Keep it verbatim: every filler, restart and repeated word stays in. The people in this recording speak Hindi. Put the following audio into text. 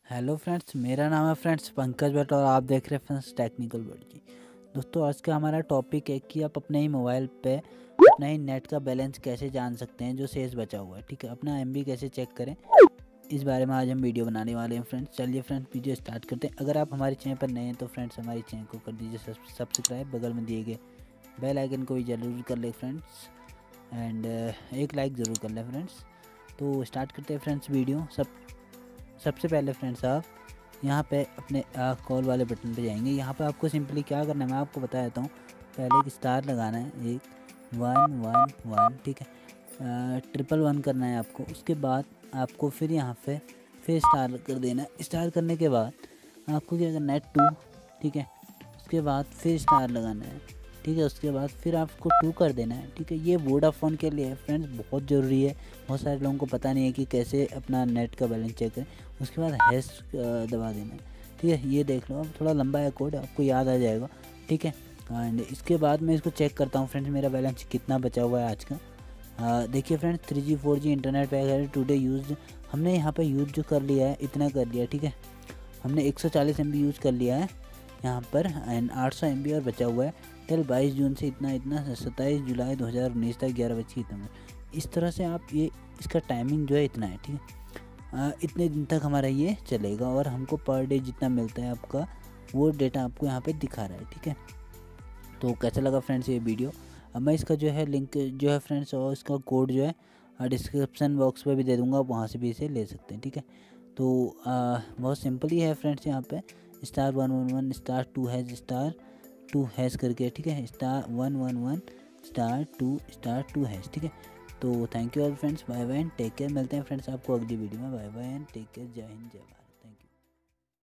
हेलो फ्रेंड्स, मेरा नाम है फ्रेंड्स पंकज भट्ट और आप देख रहे हैं फ्रेंड्स टेक्निकल वर्ड जी। दोस्तों, आज का हमारा टॉपिक है कि आप अपने ही मोबाइल पे अपना ही नेट का बैलेंस कैसे जान सकते हैं जो शेष बचा हुआ है। ठीक है, अपना एमबी कैसे चेक करें, इस बारे में आज हम वीडियो बनाने वाले हैं फ्रेंड्स। चलिए फ्रेंड्स, वीडियो स्टार्ट करते हैं। अगर आप हमारे चैनल पर नए हैं तो फ्रेंड्स हमारे चैनल को कर दीजिए सब्सक्राइब, बगल में दिए गए बेल आइकन को भी ज़रूर कर ले फ्रेंड्स, एंड एक लाइक ज़रूर कर लें फ्रेंड्स। तो स्टार्ट करते हैं फ्रेंड्स वीडियो। सब सबसे पहले फ्रेंड्स आप यहाँ पे अपने कॉल वाले बटन पे जाएंगे। यहाँ पे आपको सिंपली क्या करना है मैं आपको बता देता हूँ। पहले एक स्टार लगाना है, एक वन वन वन, ठीक है, ट्रिपल वन करना है आपको। उसके बाद आपको फिर यहाँ पे फिर स्टार कर देना है। स्टार करने के बाद आपको क्या करना है, टू, ठीक है। उसके बाद फिर स्टार लगाना है, ठीक है। उसके बाद फिर आपको टू कर देना है, ठीक है। ये वोडाफोन के लिए है फ्रेंड्स, बहुत ज़रूरी है। बहुत सारे लोगों को पता नहीं है कि कैसे अपना नेट का बैलेंस चेक करें। उसके बाद हैश दबा देना है, ठीक है। ये देख लो, अब थोड़ा लंबा है कोड, आपको याद आ जाएगा, ठीक है। एंड इसके बाद मैं इसको चेक करता हूँ फ्रेंड्स, मेरा बैलेंस कितना बचा हुआ है आज का। देखिए friends, three G four G internet pack है टुडे यूज, हमने यहाँ पे यूज जो कर लिया है इतना कर लिया, ठीक है। हमने एक सौ चालीस एम बी यूज़ कर लिया है यहाँ पर, एंड आठ सौ एम बी और बचा हुआ है। टिल बाईस जून से इतना इतना सत्ताईस जुलाई दो हज़ार उन्नीस तक ग्यारह बजे इतना। इस तरह से आप ये इसका टाइमिंग जो है इतना है, ठीक है। आ, इतने दिन तक हमारा ये चलेगा और हमको पर डे जितना मिलता है आपका वो डेटा आपको यहाँ पे दिखा रहा है, ठीक है। तो कैसा लगा फ्रेंड्स ये वीडियो। अब मैं इसका जो है लिंक जो है फ्रेंड्स और इसका कोड जो है डिस्क्रिप्शन बॉक्स पे भी दे दूँगा, आप वहाँ से भी इसे ले सकते हैं, ठीक है। तो आ, बहुत सिंपल ही है फ्रेंड्स। यहाँ पे star one one one star two hash star two hash करके, ठीक है, star one one one star two star two hash, ठीक है। तो thank you all friends, bye bye and take care. मिलते हैं फ्रेंड्स आपको अगली वीडियो में। Bye bye and take care. जय हिंद, जय भारत।